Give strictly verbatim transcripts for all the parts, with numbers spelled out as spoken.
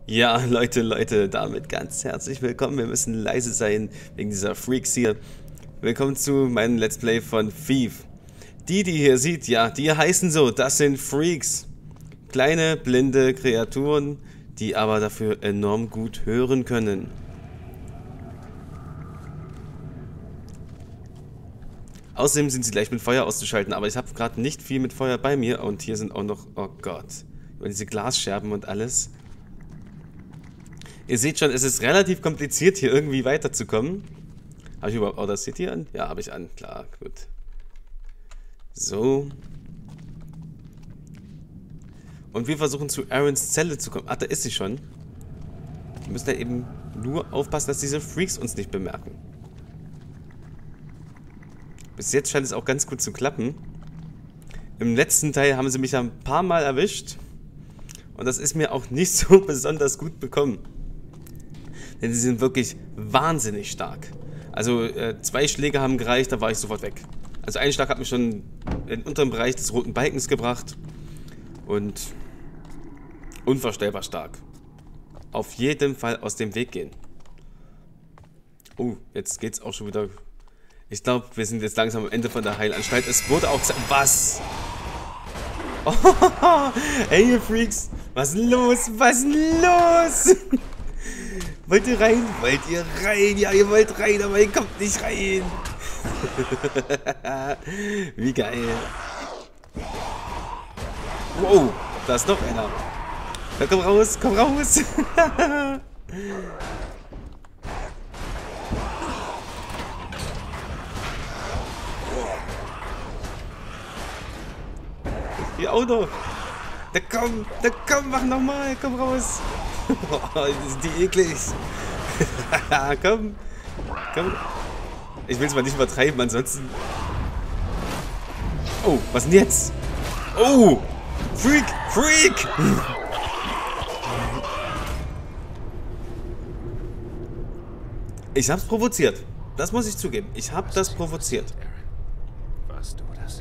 Ja, Leute, Leute, damit ganz herzlich willkommen. Wir müssen leise sein wegen dieser Freaks hier. Willkommen zu meinem Let's Play von Thief. Die, die ihr seht, ja, die heißen so, das sind Freaks. Kleine, blinde Kreaturen, die aber dafür enorm gut hören können. Außerdem sind sie leicht mit Feuer auszuschalten, aber ich habe gerade nicht viel mit Feuer bei mir. Und hier sind auch noch, oh Gott, über diese Glasscherben und alles. Ihr seht schon, es ist relativ kompliziert, hier irgendwie weiterzukommen. Habe ich überhaupt Audacity an? Ja, habe ich an. Klar, gut. So. Und wir versuchen zu Aarons Zelle zu kommen. Ach, da ist sie schon. Wir müssen da eben nur aufpassen, dass diese Freaks uns nicht bemerken. Bis jetzt scheint es auch ganz gut zu klappen. Im letzten Teil haben sie mich ein paar Mal erwischt. Und das ist mir auch nicht so besonders gut bekommen. Denn sie sind wirklich wahnsinnig stark. Also äh, zwei Schläge haben gereicht, da war ich sofort weg. Also ein Schlag hat mich schon in den unteren Bereich des roten Balkens gebracht. Und unvorstellbar stark. Auf jeden Fall aus dem Weg gehen. Oh, jetzt geht's auch schon wieder. Ich glaube, wir sind jetzt langsam am Ende von der Heilanstalt. Es wurde auch... Was? Oh, hey, ihr Freaks. Was ist denn los? Was ist denn los? Wollt ihr rein? Wollt ihr rein? Ja, ihr wollt rein, aber ihr kommt nicht rein. Wie geil. Wow, da ist noch einer. Ja, komm raus, komm raus. Hier auch noch. Da komm, da komm, mach nochmal, komm raus. Oh, sind die eklig. Komm. Komm. Ich will es mal nicht übertreiben, ansonsten. Oh, was denn jetzt? Oh! Freak! Freak! Ich hab's provoziert. Das muss ich zugeben. Ich hab das provoziert. Warst du das?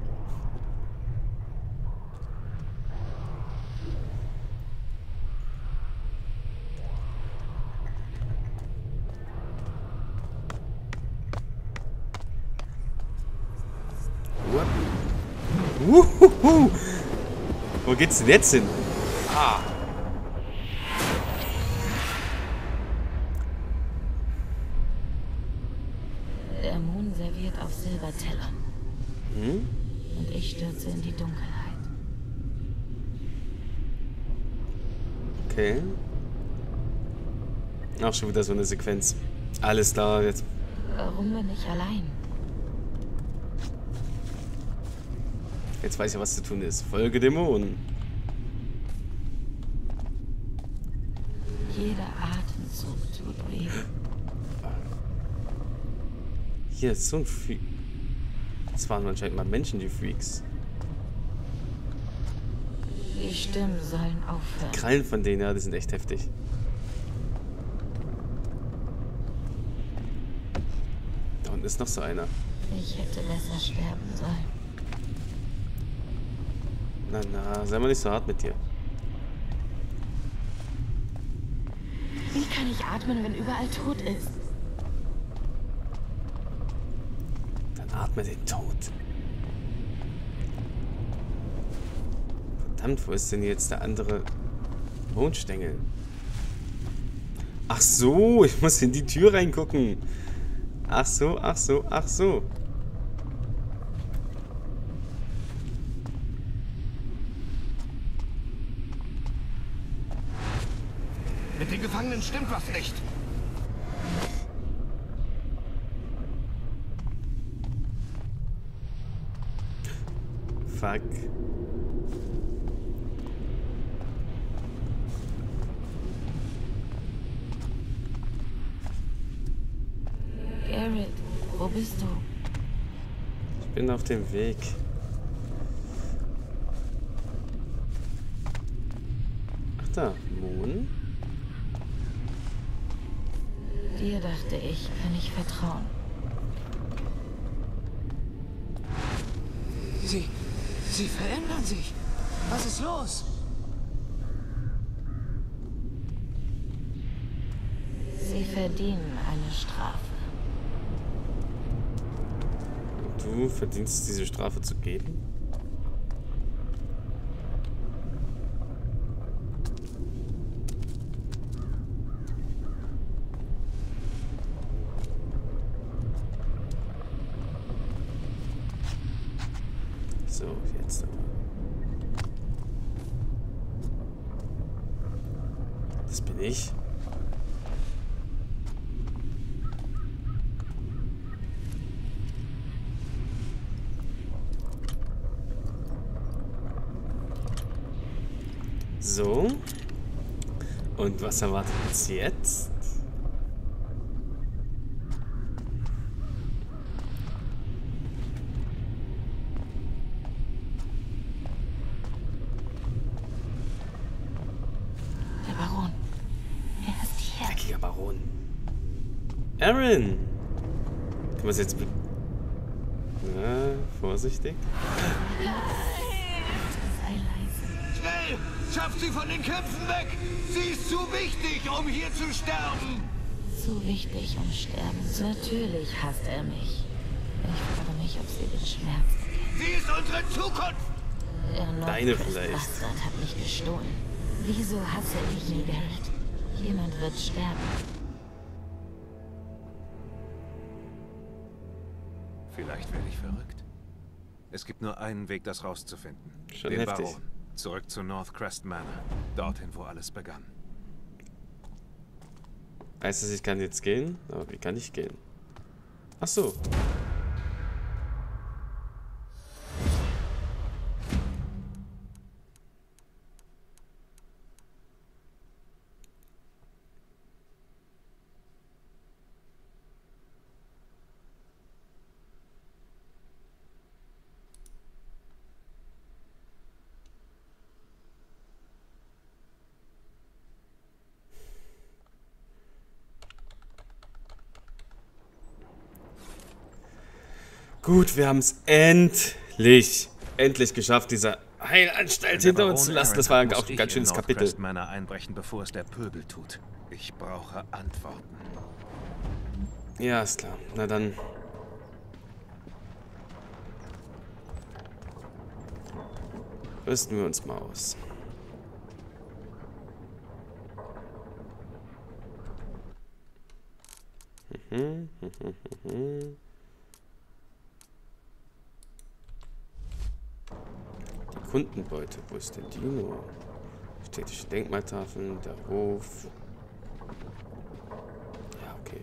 Uhuhu. Wo geht's denn jetzt hin? Ah. Der Mond serviert auf Silbertellern. Hm? Und ich stürze in die Dunkelheit. Okay. Auch schon wieder so eine Sequenz. Alles klar, jetzt. Warum bin ich allein? Jetzt weiß ich, was zu tun ist. Folge Dämonen. Jeder Atemzug tut weh. Hier ist so ein Freak. Das waren anscheinend mal Menschen, die Freaks. Die Stimmen sollen aufhören. Die Krallen von denen, ja, die sind echt heftig. Da unten ist noch so einer. Ich hätte besser sterben sollen. Na, na, sei mal nicht so hart mit dir. Wie kann ich atmen, wenn überall tot ist? Dann atme den Tod. Verdammt, wo ist denn jetzt der andere Mondstängel? Ach so, ich muss in die Tür reingucken. Ach so, ach so, ach so. Mit den Gefangenen stimmt was nicht. Fuck. Garrett, wo bist du? Ich bin auf dem Weg. Ach da, Mond. Dir dachte ich, kann ich vertrauen. Sie, sie verändern sich. Was ist los? verdienen eine Strafe. Du verdienst diese Strafe zu geben? So, jetzt aber. Das bin ich. So. Und was erwartet uns jetzt? Der Baron. Er ist hier. Dreckiger Baron. Aaron! Können wir es jetzt... Na, vorsichtig. Sei leise. Schnell! Schafft sie von den Kämpfen weg! Sie ist zu wichtig, um hier zu sterben! Zu wichtig, um sterben. Natürlich hasst er mich. Ich frage mich, ob sie den Schmerz kennt. Sie ist unsere Zukunft! Der Deine Nordcrest vielleicht. Bastard hat mich gestohlen. Wieso hasse ich die Welt? Jemand wird sterben. Vielleicht werde ich verrückt. Es gibt nur einen Weg, das rauszufinden. Schon Den heftig. Baron. Zurück zu Northcrest Manor. Dorthin, wo alles begann. Heißt es, ich kann jetzt gehen? Aber wie kann ich gehen? Ach so. Gut, wir haben es endlich, endlich geschafft, diese Heilanstalt hinter uns zu lassen. Das war auch ein ganz schönes Kapitel. Ich muss in Northcrest Manor einbrechen, bevor es der Pöbel tut. Ich brauche Antworten. Ja, ist klar. Na dann. Rüsten wir uns mal aus. Mhm, mhm, mhm. Die Kundenbeute, wo ist denn die nur? Städtische Denkmaltafeln, der Hof. Ja, okay.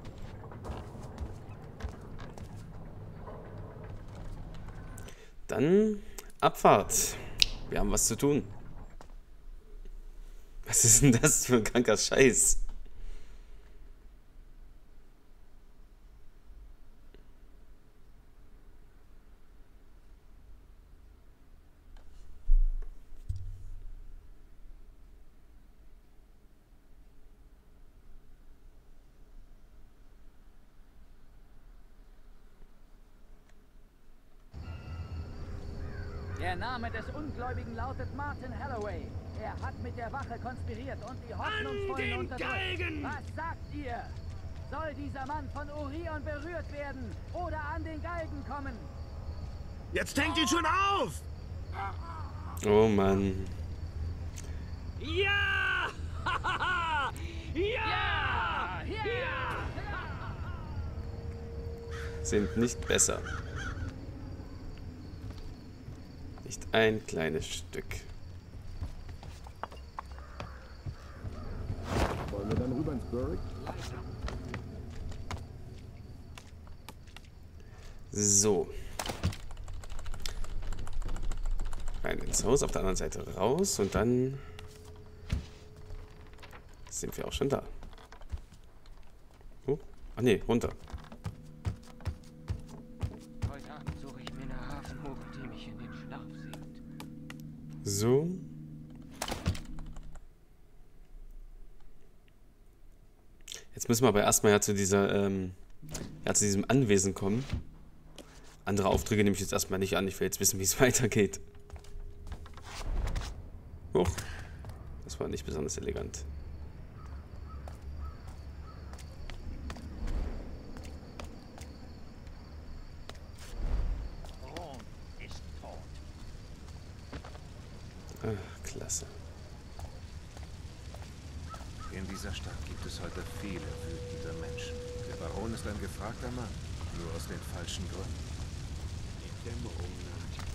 Dann Abfahrt. Wir haben was zu tun. Was ist denn das für ein kranker Scheiß? Der Name des Ungläubigen lautet Martin Holloway. Er hat mit der Wache konspiriert und die Hoffnungsvollen unterdrückt. Was sagt ihr? Soll dieser Mann von Orion berührt werden oder an den Galgen kommen? Jetzt hängt ihn schon auf! Oh Mann. Ja! ja! Ja! Sind nicht besser. Nicht ein kleines Stück. Wollen wir dann rüber ins Burg? So. Rein ins Haus, auf der anderen Seite raus und dann sind wir auch schon da. Oh, ach nee, runter. Heute Abend suche ich mir eine Hafenhure, die mich in den Schlaf singt. So. Jetzt müssen wir aber erstmal ja zu dieser, ähm, ja, zu diesem Anwesen kommen. Andere Aufträge nehme ich jetzt erstmal nicht an. Ich will jetzt wissen, wie es weitergeht. Huch. Das war nicht besonders elegant. In dieser Stadt gibt es heute viele wütende Menschen. Der Baron ist ein gefragter Mann, nur aus den falschen Gründen. Die Dämmerung naht.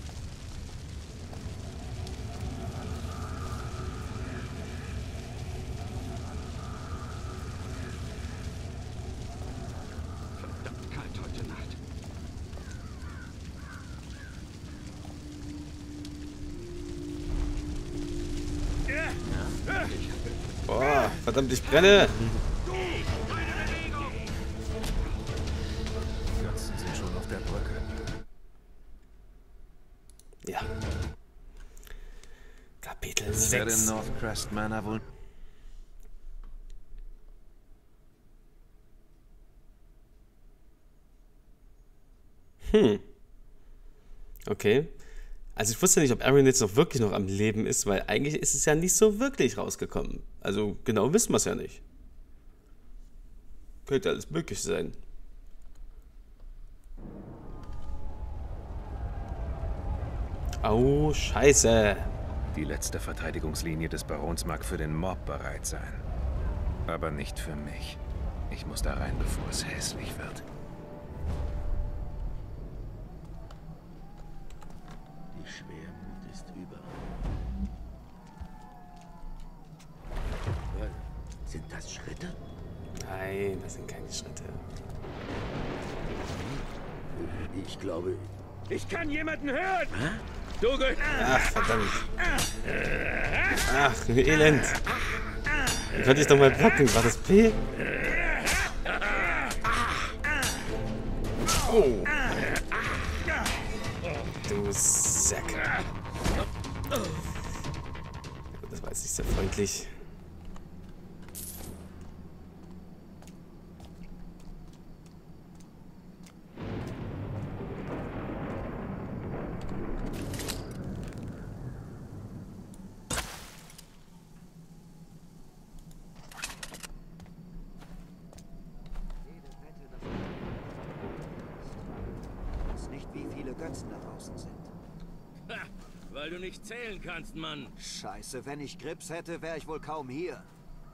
Verdammt kalt heute Nacht. Boah, verdammt, ich brenne. Die Götzen sind schon auf der Brücke. Ja. Kapitel Ich werde in sechs. Northcrest Manor wohl... Hm. Okay. Also ich wusste nicht, ob Aaron jetzt noch wirklich noch am Leben ist, weil eigentlich ist es ja nicht so wirklich rausgekommen. Also genau wissen wir es ja nicht. Könnte alles möglich sein. Au, scheiße. Die letzte Verteidigungslinie des Barons mag für den Mob bereit sein. Aber nicht für mich. Ich muss da rein, bevor es hässlich wird. Die Schwermut ist überall. Sind das Schritte? Nein, das sind keine Schritte. Ich glaube... Ich kann jemanden hören! Hä? Du ge... Ach, verdammt. Ach, wie elend. Wie konnte ich doch mal blocken? War das P? Oh. Du Sack. Das war jetzt nicht sehr freundlich. Wie viele Götzen da draußen sind. Ha, weil du nicht zählen kannst, Mann. Scheiße, wenn ich Grips hätte, wäre ich wohl kaum hier.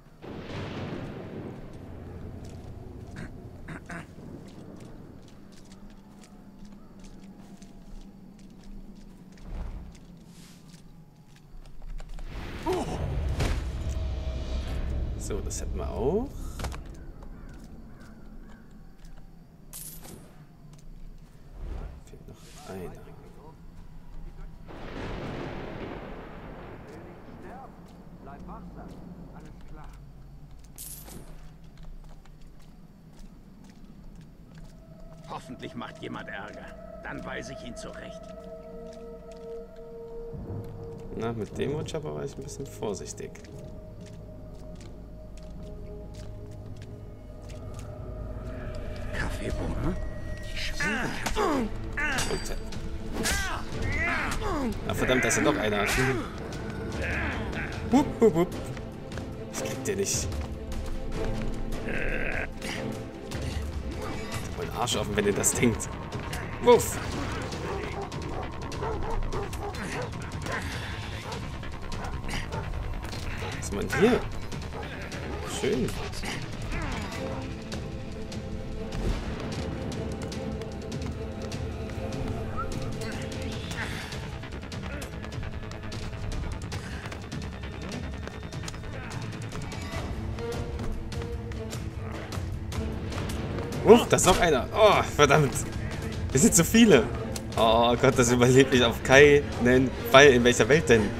So, das hätten wir auch. Fehlt noch einer. Bleib wachsam. Alles klar. Hoffentlich macht jemand Ärger. Dann weise ich ihn zurecht. Na, mit dem Wunschapper war ich ein bisschen vorsichtig. Kaffeebohnen? Und, ah, verdammt, da ist ja noch einer. Hup, hup, hup. Ich krieg den nicht. Mein Arsch offen, wenn ihr das denkt. Wuff. Was ist man hier? Schön. Uff, da ist noch einer. Oh, verdammt. Wir sind zu viele. Oh Gott, das überlebt mich auf keinen Fall. In welcher Welt denn?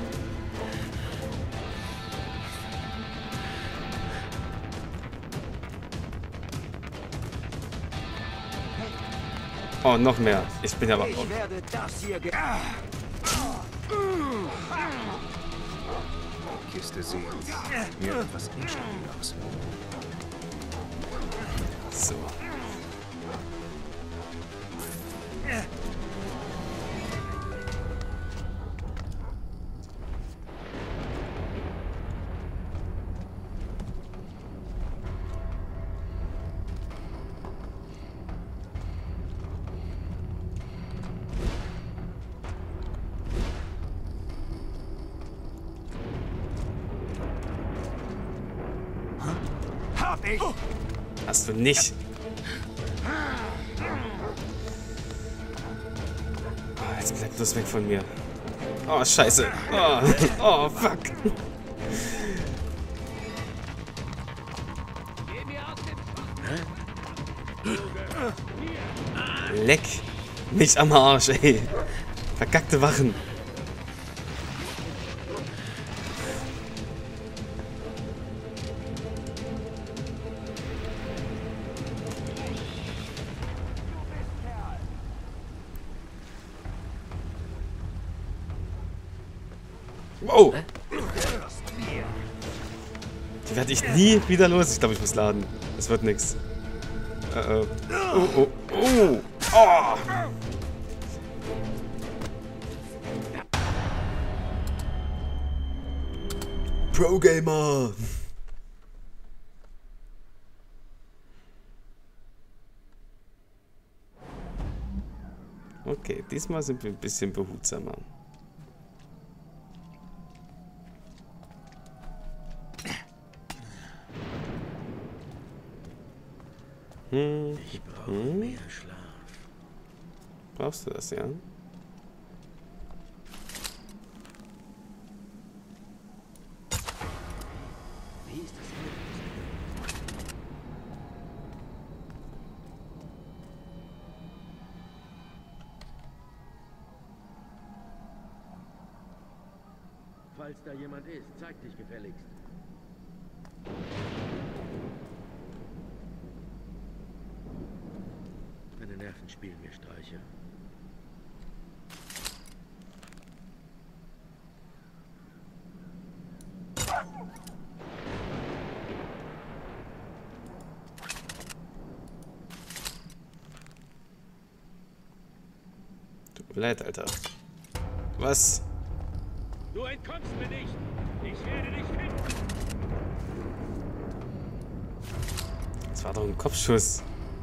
Oh, noch mehr. Ich bin aber... Ich werde das hier ge... Kiste sehen. Mir etwas instabil aus. So. Fertig! Hast du nicht. Oh, jetzt bleib bloß weg von mir. Oh, scheiße. Oh, oh fuck. Leck mich am Arsch, ey. Verkackte Wachen. Wow. Die werde ich nie wieder los. Ich glaube, ich muss laden. Das wird nix. Uh -oh. Oh, oh, oh. Oh. Pro Gamer. Okay, diesmal sind wir ein bisschen behutsamer. Hm. Ich brauche hm. mehr Schlaf. Brauchst du das, ja? Wie ist das möglich? Falls da jemand ist, zeig dich gefälligst. Meine Nerven spielen mir Streiche. Tut mir leid, Alter. Was? Du entkommst mir nicht! Ich werde dich finden! Das war doch ein Kopfschuss.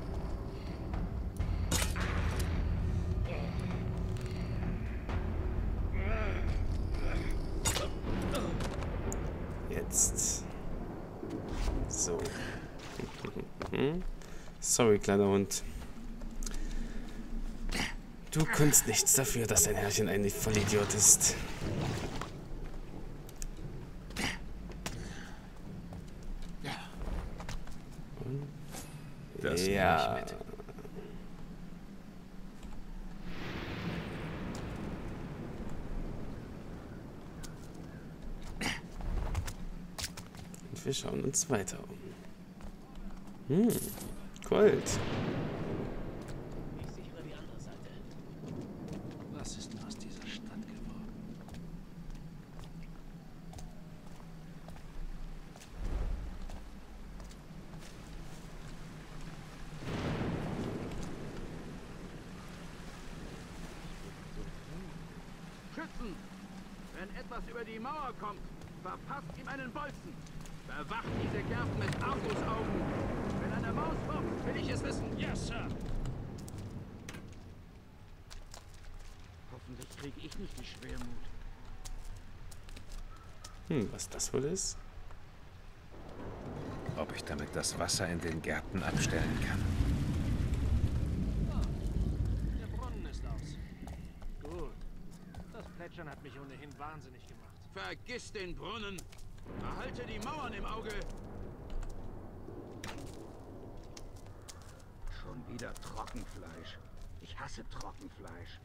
Jetzt. So. Sorry, kleiner Hund. Du kannst nichts dafür, dass dein Herrchen ein Vollidiot ist. Das Ja. nehme ich mit. Und wir schauen uns weiter um. Hm, Gold. Was ist denn aus dieser Stadt geworden? Schützen! Wenn etwas über die Mauer kommt, verpasst ihm einen Bolzen. Bewacht diese Gärten mit Argusaugen. Wenn eine Maus kommt, will ich es wissen. Yes, Sir. Hoffentlich kriege ich nicht die Schwermut. Hm, was das wohl ist? Ob ich damit das Wasser in den Gärten abstellen kann. Der Brunnen ist aus. Gut. Das Plätschern hat mich ohnehin wahnsinnig gemacht. Vergiss den Brunnen. Erhalte die Mauern im Auge. Schon wieder Trockenfleisch. Ich hasse Trockenfleisch.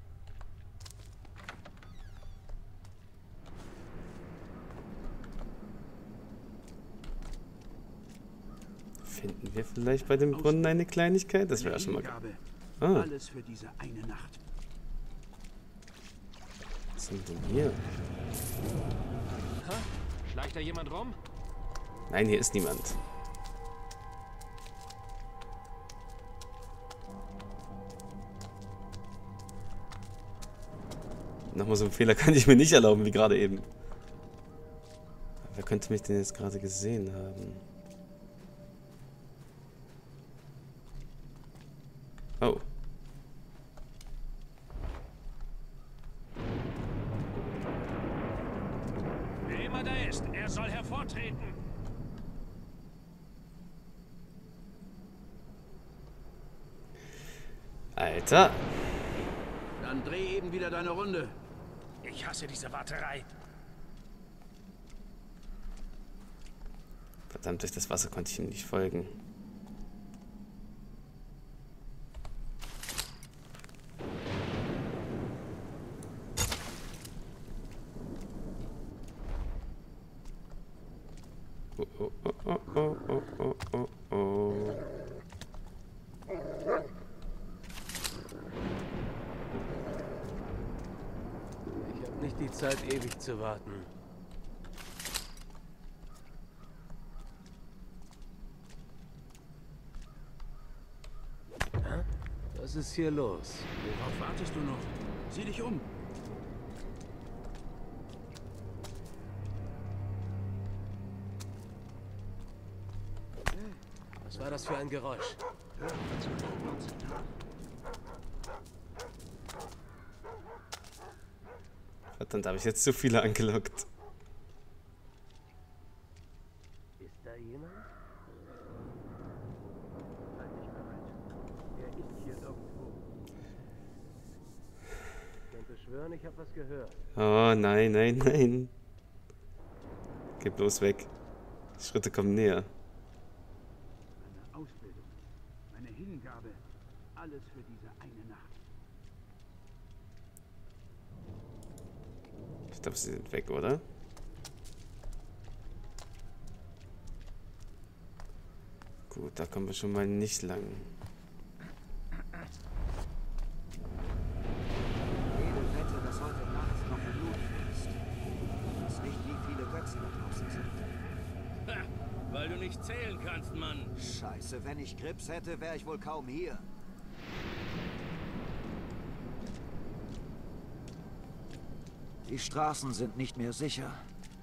Finden wir vielleicht bei dem Brunnen eine Kleinigkeit? Das wäre schon mal. Ah. Alles für diese eine Nacht. Was sind denn hier? Schleicht da jemand rum? Nein, hier ist niemand. Nochmal so einen Fehler kann ich mir nicht erlauben, wie gerade eben. Wer könnte mich denn jetzt gerade gesehen haben? Oh. Wer immer da ist, er soll hervortreten. Alter. Dann dreh eben wieder deine Runde. Ich hasse diese Warterei. Verdammt, durch das Wasser konnte ich ihm nicht folgen. Oh, oh, oh, oh, oh, oh, oh, oh. Ich habe nicht die Zeit, ewig zu warten. Hä? Was ist hier los? Worauf wartest du noch? Sieh dich um. Was war das für ein Geräusch? Verdammt, habe ich jetzt zu viele angelockt. Ist da jemand? Halt dich bereit. Er ist hier irgendwo. Ich könnte schwören, ich habe was gehört. Oh nein, nein, nein. Geh bloß weg. Die Schritte kommen näher. Meine Ausbildung, meine Hingabe, alles für diese eine Nacht. Ich glaube, sie sind weg, oder? Gut, da kommen wir schon mal nicht lang. Jede Wette, dass heute Nacht noch Blut fließt. Das nicht, wie viele Götzen da draußen sind. Ha, weil du nicht zählen kannst, Mann. Scheiße, wenn ich Grips hätte, wäre ich wohl kaum hier. Die Straßen sind nicht mehr sicher.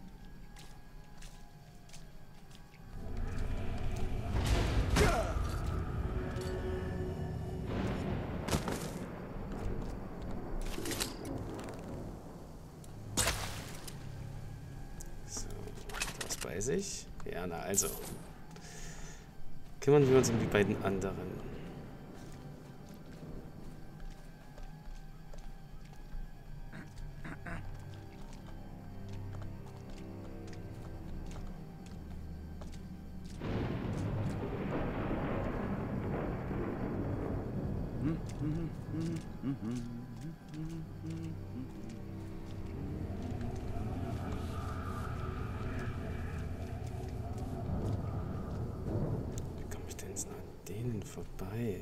So, das weiß ich. Ja, na also. Kümmern wir uns um die beiden anderen. Wie komme ich denn jetzt noch an denen vorbei?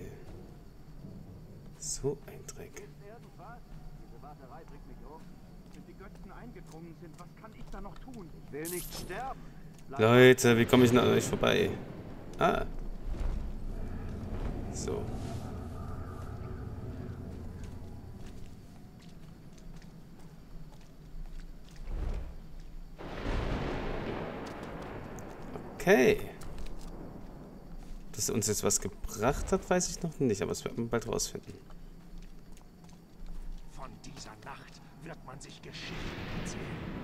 So ein Dreck. Irgendwas? Diese Warterei bringt mich hoch. Wenn die Götzen eingedrungen sind, was kann ich da noch tun? Ich will nicht sterben. Bleib Leute, wie komme ich denn an euch vorbei? Ah. So. Okay. Dass uns jetzt was gebracht hat, weiß ich noch nicht, aber das werden wir bald rausfinden. Von dieser Nacht wird man sich Geschichten erzählen.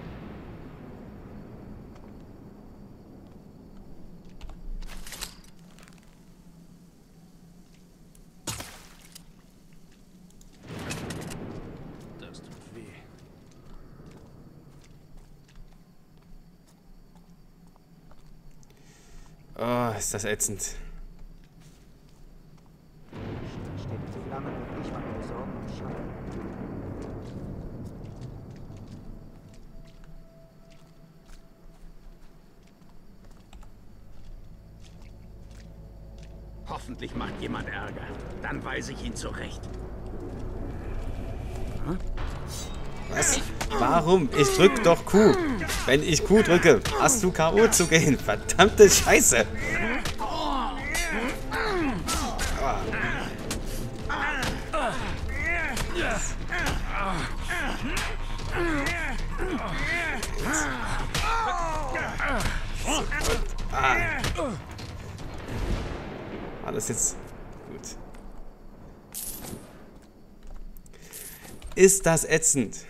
Das tut weh. Oh, ist das ätzend. steht die Flamme und ich mache mir Sorgen und Schatten. Hoffentlich macht jemand Ärger. Dann weise ich ihn zurecht. Was? Warum? Ich drück doch Q. Wenn ich Q drücke, hast du K O zu gehen. Verdammte Scheiße. Ah. War das jetzt gut? Ist das ätzend?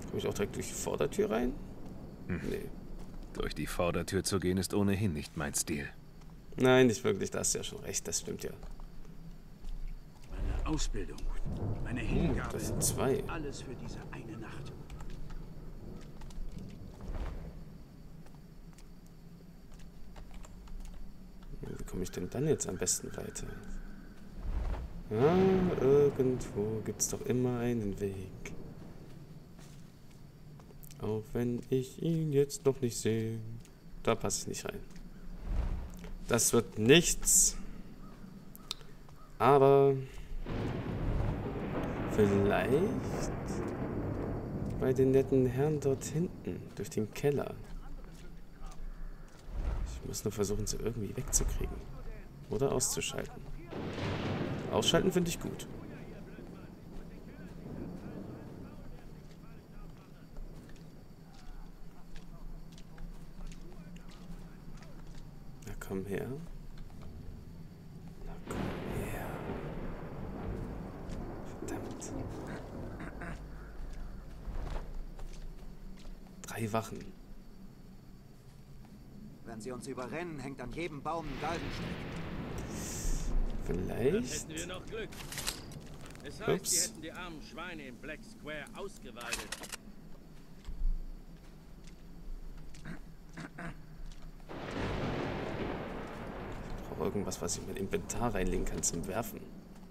Komme ich auch direkt durch die Vordertür rein? Hm. Nee. Durch die Vordertür zu gehen ist ohnehin nicht mein Stil. Nein, nicht wirklich, da hast du ja schon recht, das stimmt ja. Meine Ausbildung, meine Oh, Hingabe, das sind zwei. alles für diese eine Nacht. Wie komme ich denn dann jetzt am besten weiter? Ah, irgendwo gibt es doch immer einen Weg. Auch wenn ich ihn jetzt noch nicht sehe. Da passe ich nicht rein. Das wird nichts. Aber vielleicht bei den netten Herren dort hinten, durch den Keller. Ich muss nur versuchen, sie irgendwie wegzukriegen. Oder auszuschalten. Ausschalten finde ich gut. Na komm her. Na komm her. Verdammt. Drei Wachen. Wenn sie uns überrennen, hängt an jedem Baum ein Galgenstrick. Vielleicht. Hätten wir noch Glück. Es heißt, Ups. sie hätten die armen Schweine im Black Square ausgeweidet. Ich brauche irgendwas, was ich in mein Inventar reinlegen kann zum Werfen.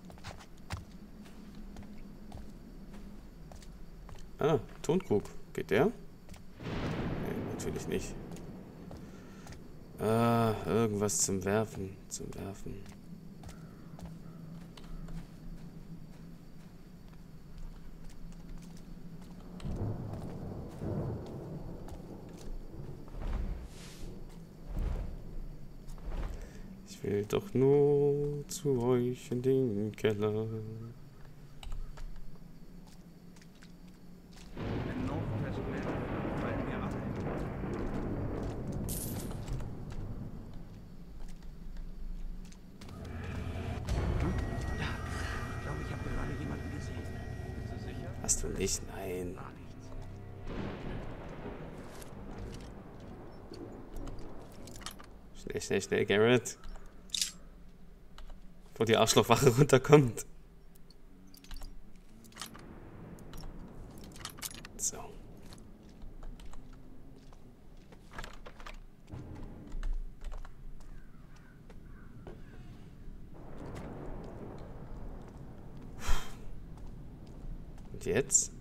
Ah, Tonkrug. Geht der? Nee, natürlich nicht. Ah, irgendwas zum Werfen. Zum Werfen. Ich will doch nur zu euch in den Keller. Hast du nicht? Nein. Schnell, schnell, schnell, Garrett. Bevor die Arschlochwache runterkommt. So. Und jetzt?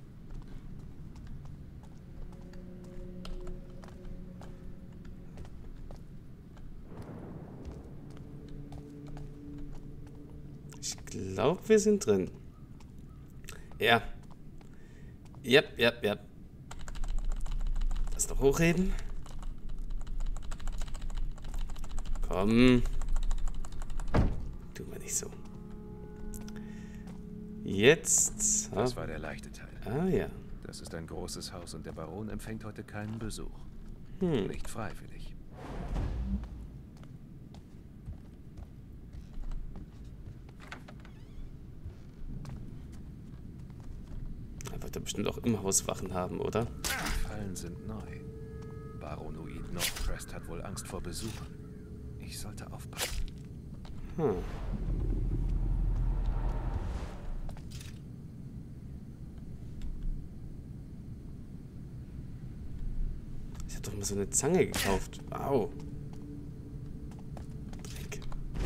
Ich glaube, wir sind drin. Ja. Yep, yep, yep. Lass doch hochheben. Komm. Tu mal nicht so. Jetzt. Das war der leichte Teil. Ah ja. Das ist ein großes Haus und der Baron empfängt heute keinen Besuch. Hm. Nicht freiwillig. Er wird er bestimmt auch im Haus Wachen haben, oder? Die Fallen sind neu. Baronoid Northcrest hat wohl Angst vor Besuchern. Ich sollte aufpassen. Hm. Ich hab doch mal so eine Zange gekauft. Wow. Dreck.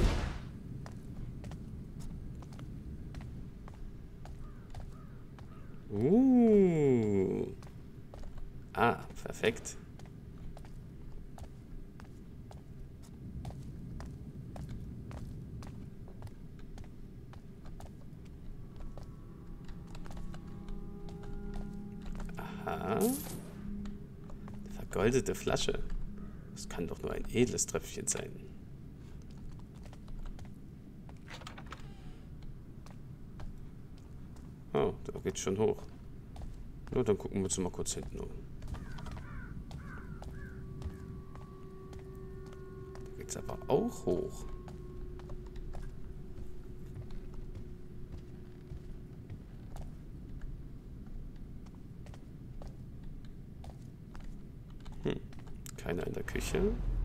Uh. Ah, perfekt. Aha. Eine vergoldete Flasche. Das kann doch nur ein edles Tröpfchen sein. Oh, da geht's schon hoch. Na, dann gucken wir uns mal kurz hinten um. Da geht's aber auch hoch. Keiner in der Küche.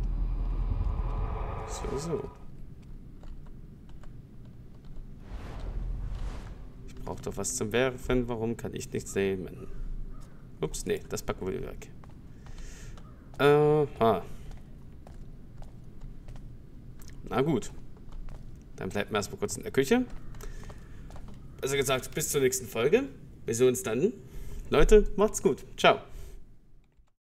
So, so. Ich brauche doch was zum Werfen. Warum kann ich nichts nehmen? Ups, nee, das packen wir weg. Aha. Na gut. Dann bleiben wir erstmal kurz in der Küche. Also gesagt, bis zur nächsten Folge. Wir sehen uns dann. Leute, macht's gut. Ciao.